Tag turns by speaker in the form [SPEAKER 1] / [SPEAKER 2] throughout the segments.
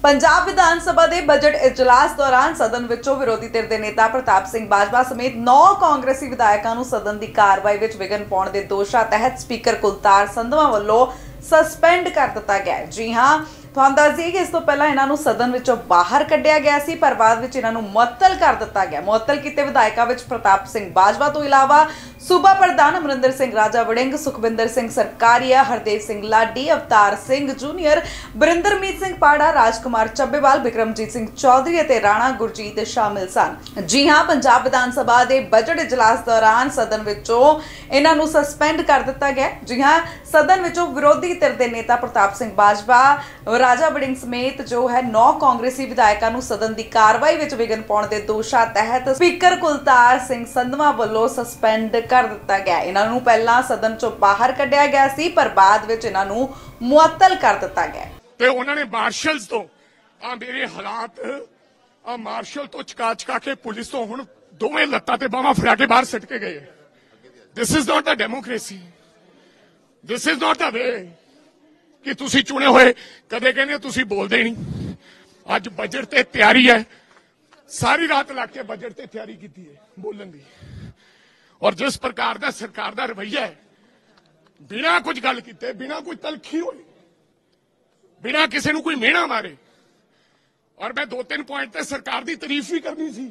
[SPEAKER 1] पंजाब विधान सभा के बजट इजलास दौरान सदन विचों विरोधी धिर के नेता प्रताप सिंह बाजवा समेत 9 कांग्रेसी विधायकों को सदन की कार्रवाई में विघन पाने के दोषों तहत स्पीकर कुलतार संधवा वालों सस्पेंड कर दिता गया है। जी हाँ, ਤੁਹਾਨੂੰ ਦੱਸ ਦਈਏ कि इस तो पहला इन्हों सदन विचों बाहर कढ़िया गया सी, पर बाद विच इन्हों मुअत्तल कर दिता गया। मुअत्तल किए विधायकों विच प्रताप सिंह बाजवा तो इलावा सूबा प्रधान अमरिंदर सिंह राजा वड़िंग, सुखविंदर सिंह सरकारिया, हरदेव सिंह लाडी, अवतार सिंह जूनियर, बरिंदरमीत सिंह पाड़ा, राजकुमार ਚੱਬੇਵਾਲ, बिक्रमजीत सिंह चौधरी और राणा गुरजीत शामिल सन। जी हाँ, पंजाब विधान सभा के बजट इजलास दौरान सदन विचों इन्हों सस्पेंड कर दिता गया। जी हाँ, सदन विचों विरोधी धिर के नेता प्रताप सिंह बाजवा, राजा वड़िंग समेत जो है 9 कांग्रेसी विधायकों को सदन की कार्रवाई में विघन पाने के दोषों तहत स्पीकर कुलतार सिंह संधवा वालों सस्पेंड कर दिता गया। इन्हों पहला सदन चों बाहर कढ़िया गया सी, पर बाद विच इन्हों मुअत्तल कर दिता गया।
[SPEAKER 2] ते उन्होंने मार्शल्स तो मेरे हालात मार्शल तो चका के पुलिस तो हुण दोवें लत्तां ते बाहां फड़ा के बाहर सट के गए। This is not the democracy, this is not the way कि तुसी चुने हुए कदे कहने तुसी बोलते नहीं। अज बजट ते तैयारी है, सारी रात लग के बजट ते तैयारी की है बोलन की, और जिस प्रकार का सरकार का रवैया है, बिना कुछ गल किते, बिना कोई तलखी होई, बिना किसी को कोई मेहना मारे, और मैं 2-3 पॉइंट ते सरकार की तारीफ भी करनी सी,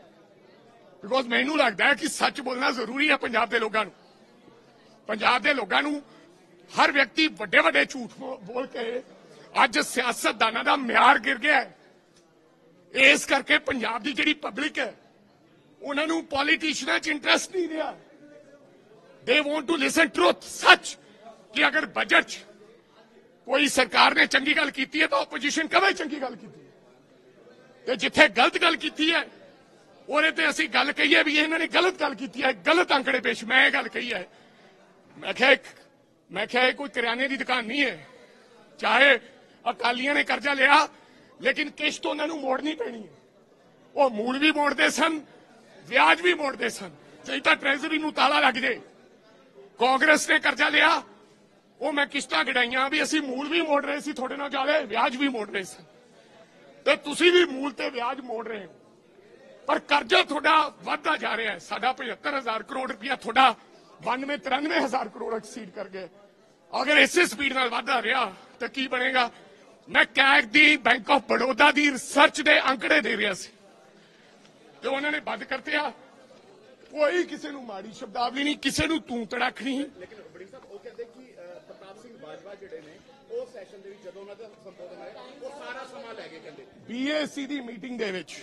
[SPEAKER 2] बिकॉज मैनू लगता है कि सच बोलना जरूरी है। पंजाब के लोगों को, पंजाब के लोगों को हर व्यक्ति वड्डे वड्डे झूठ बोल के अज सियासतदाना का म्यार गिर गया है। इस करके पंजाब की जिहड़ी पब्लिक है उन्होंने पॉलिटिशियन च इंटरेस्ट नहीं रहा। They want to listen truth, सच, कि अगर बजट कोई सरकार ने चंगी गल की है तो ओपोजिशन कवे चंगी गल की है, जिथे गलत गल की है उहदे ते असीं गल कहीए भी इन्होंने गलत गल की है, गलत आंकड़े पेश। मैं गल कही है, मैं क्या कोई किराने की दुकान नहीं है। चाहे अकालियां ने कर्जा लिया, लेकिन किश्त उन्होंने मोड़नी पैनी है। वो मूल भी मोड़ते सन, ब्याज भी मोड़ते सन, नहीं तो ट्रेजरी नूं ताला लग जाए। कांग्रेस ने कर्जा लिया, वो मैं किश्तां गिणाइयां भी असीं मूल भी मोड़ रहे सी, थोड़े नाल ज्यादा ब्याज भी मोड़ रहे सन, ते तुसीं भी मूल ते ब्याज मोड़ रहे हो, पर कर्जा थोड़ा वधदा जा रहा है। साडा 75,000 करोड़ रुपया थोड़ा 92-93,000 करोड़ एक्सीड कर गए। अगर इसे स्पीड नाल वधदा रहा तो की बनेगा। मैं कैग दी बैंक ऑफ बड़ौदा दी रिसर्च दे आंकड़े दे रहा सी, तो उन्होंने बंद करते आ। कोई किसी नूं माड़ी शब्दावली नहीं, किसी नूं तूं तड़ाक नहीं।
[SPEAKER 3] लेकिन बड़ी साहब वो कहते कि प्रताप सिंह बाजवा जिहड़े ने वो सैशन दे विच जदों उन्हां दा संबोधन आया वो सारा समा लै गए। कहंदे
[SPEAKER 2] बीएसी दी मीटिंग दे विच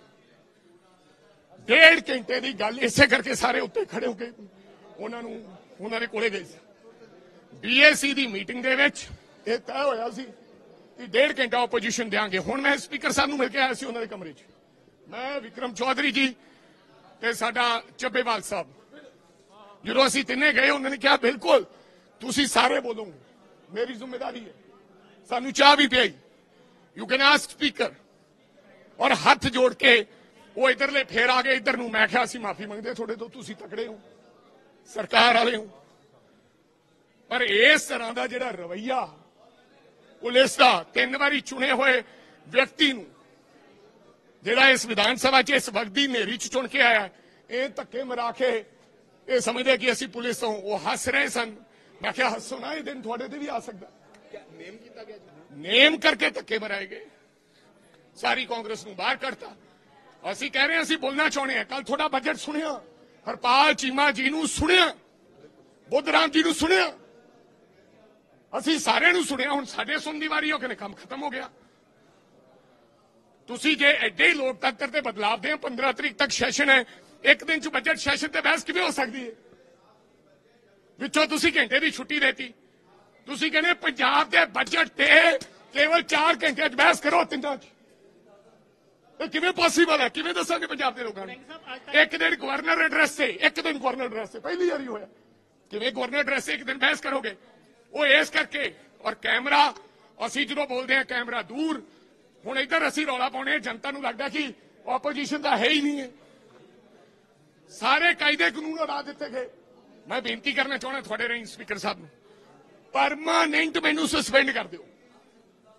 [SPEAKER 2] 1.5 घंटे की गल इसे करके सारे उत्ते खड़े होके उन्होंने कोले गए। बीएसी की मीटिंग दे विच यह तय होया सी कि 1.5 घंटा ओपोजिशन देंगे। हुण मैं स्पीकर साहब नूं मिल के आया सी उन्होंने कमरे च, मैं विक्रम चौधरी जी ते साडा ਚੱਬੇਵਾਲ साहब, जो असीं तिन्ने गए उन्होंने कहा बिल्कुल तुसीं सारे बोलोगे, मेरी जिम्मेदारी है। सानू चाह भी पियाई, यू कैन आस्क स्पीकर, और हाथ जोड़ के वो इधरले फेर आ गए इधर नूं। मैं कहा असीं माफी मंगदे थोड़े तो, तुसीं तकड़े हो, सरकार वाले हो, पर इस तरह का जिहड़ा रवैया पुलिस का 3 बारी चुने हुए व्यक्ति नूं जिहड़ा इस विधान सभा च इस वक्त की नेरी च चुन के आया, ये धक्के मरा के ये समझदे कि असीं पुलिस तो वो हस रहे सन। मैं क्या हसो ना, ये दिन थोड़े ते भी आ सकता।
[SPEAKER 3] नेम कीता गया जी,
[SPEAKER 2] नेम करके धक्के मराए गए, सारी कांग्रेस नूं बाहर कढ़ता। असीं कह रहे हैं असीं बोलना चाहुंदे हां। कल थोड़ा बजट सुनिया, हरपाल चीमा जी नूं सुनिया, बुद्धराम जी नूं सुनिया, असीं सारिआं नूं सुनिया। हुण साडे सुणन दी वारी हो के काम खत्म हो गया। तुसीं जे एडे ही लोकतंत्र ते बदलाव दें, 15 तरीक तक सैशन है, एक दिन च बजट सैशन ते बहस किवें हो सकदी है? विचों तुसीं घंटे की छुट्टी देती। तुसीं कहने पंजाब दे बजट ते केवल 4 घंटे च बहस करो, 3 च किवें पॉसीबल है? किवें दसांगे पंजाब के लोगों को? एक दिन गवर्नर एड्रेस से, एक दिन गवर्नर एड्रेस से पहली बारी होया, किवें गवर्नर एड्रेस से एक दिन बहस करोगे? वो इस करके, और कैमरा असीं जो बोलते हैं कैमरा दूर, हुण इधर असीं रौला पाउने, जनता नूं लगदा कि ओपोजिशन दा है ही नहीं है। सारे कायदे कानून उड़ा दिते गए। मैं बेनती करना चाहना थोड़े रही स्पीकर साहब नूं, परमानेंट मैनू सस्पेंड कर दिओ।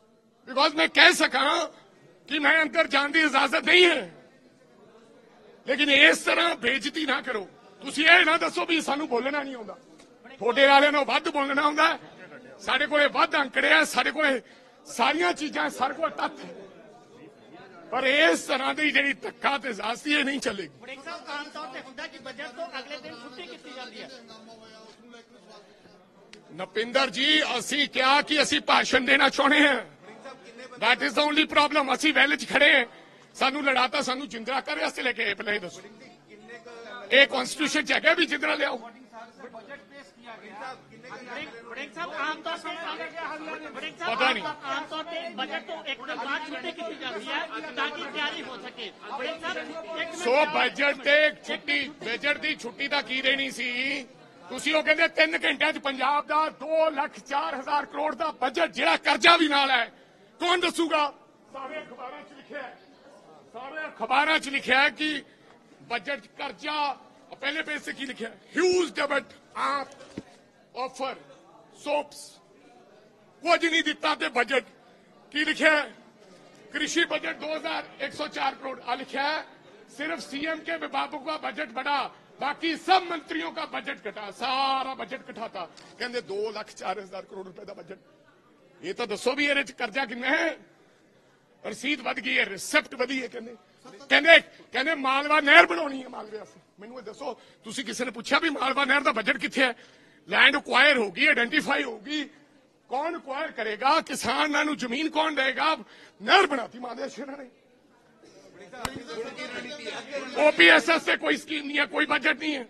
[SPEAKER 2] बिकॉज मैं कह सका कि मैं अंदर जाने की इजाजत नहीं है, लेकिन इस तरह बेइज्जती ना करो। तुसी ये ना दसो भी सानू बोलना नहीं आउंदा, थोड़े वाले नालों वध बोलना आउंदा। साडे कोले वध अंकड़े है, साडे कोले सारियां चीजां, सारे कोल तत्थ है, पर इस तरह की जी धक्का ते ज़्यादती ये नहीं चलेगी।
[SPEAKER 4] वड़िंग साहब, आम तौर पे हुंदा कि बजट तो अगले दिन छुट्टी की जाती है।
[SPEAKER 2] नपिंदर जी, असी क्या कि असी भाषण देना चाहते हैं, that is the only problem. असी वैल च खड़े हैं, सानू लड़ाता, सानू जिंदरा करे वास्ते लेके आए। पहले दसो ये कॉन्स्टिट्यूशन च है भी जिंदरा ले आओ।
[SPEAKER 4] वड़िंग साहब, आमतौर
[SPEAKER 2] पता नहीं,
[SPEAKER 4] आमतौर पे बजट तो एक दिन बाद छुट्टी की जाती है ताकि तैयारी हो सके। वड़िंग साहब,
[SPEAKER 2] सो बजट ते छुट्टी, बजट की छुट्टी का की रहनी सी। तुसी वो कहते 3 घंटे च पंजाब का 2,04,000 करोड़ का बजट, जिहड़ा कर्जा भी नाल है, कौन दसूगा? सारे अखबारां च लिखिआ है, सारे अखबारां च लिखिआ है कि बजट कर्जा। पहले पेज से की लिखा है? ह्यूज डेब्ट आप ऑफर सोप्स, कुछ नहीं दिता ते बजट की लिखा है? कृषि बजट 2,104 करोड़ आ लिखा है। सिर्फ सीएम के विभागों का बजट बढ़ा, बाकी सब मंत्रियों का बजट घटा, सारा बजट घटाता। कहते 2,04,000 करोड़ रुपए का बजट। ये तो दसो भी ये कर्जा कितना है? रसीद वध गई है, रिसिप्ट वधी है। कहते मालवा नहर बनानी है मालवे वास्ते। मैनू दसो, तुसी किसी ने पूछा भी मालवा नहर का बजट कित्थे है? लैंड अक्वायर होगी, आइडेंटिफाई होगी, कौन अक्वायर करेगा, किसानां नूं जमीन कौन देगा? नहर बनाती मालवे शेरा ने। ओपीएसएस से कोई स्कीम नहीं है, कोई बजट नहीं है।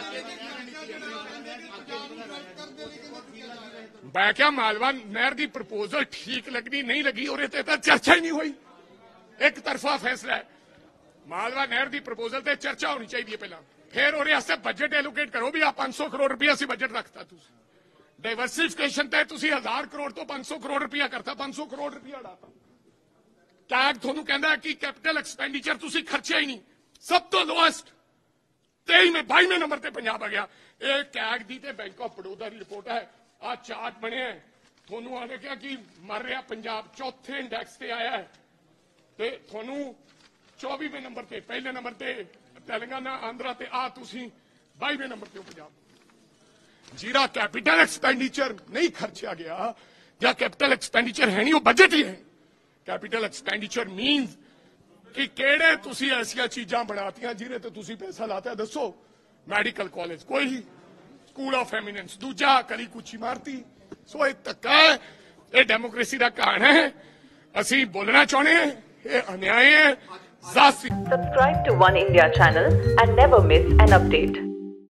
[SPEAKER 2] मैं क्या मालवा नहर की प्रपोजल ठीक लगनी नहीं लगी, और चर्चा ही नहीं हुई, एक तरफा फैसला है। मालवा नहर की प्रपोजल ते चर्चा होनी चाहिए पहला, फिर और बजट एलोकेट करो भी। आप 500 करोड़ रुपया असी बजट रखता, डाइवर्सिफिकेशन ते 1000 करोड़ तो 500 करोड़ रुपया करता, 500 करोड़ रुपया उड़ाता। कैग थोनू कहता है कि कैपिटल एक्सपेंडिचर तुसी खर्चे ही नहीं, सब तो लोएस्ट 22वें नंबर ते पंजाब आ गया। ये कैग दी ते बैंक ऑफ बड़ौदा की रिपोर्ट है। आ चार्ट बने हैं, थोनू आने क्या कि मर रहा पंजाब, चौथे इंडेक्स ते आया है, ते थोनू 24वें नंबर ते, पहले नंबर ते तेलंगाना, आंध्रा ते आ तुसी 22वें नंबर ते पंजाब। जिहड़ा कैपिटल एक्सपेंडिचर नहीं खर्चा गया, या कैपिटल एक्सपेंडिचर है नहीं, वो बजट ही है। कैपिटल एक्सपेंडिचर मीन्स कि केड़े तुसी ऐसिया चीजां बनातियां जिहदे ते तुसी पैसा लाता। दसो, मैडिकल कॉलेज कोई, स्कूल ऑफ एमिनेंस दूजा, कली कुछ इमारती। सो ये धक्का है, ये डेमोक्रेसी का कहान है। असी बोलना चाहते हैं, ये अन्याय है।
[SPEAKER 5] Subscribe to One India channel and never miss an update.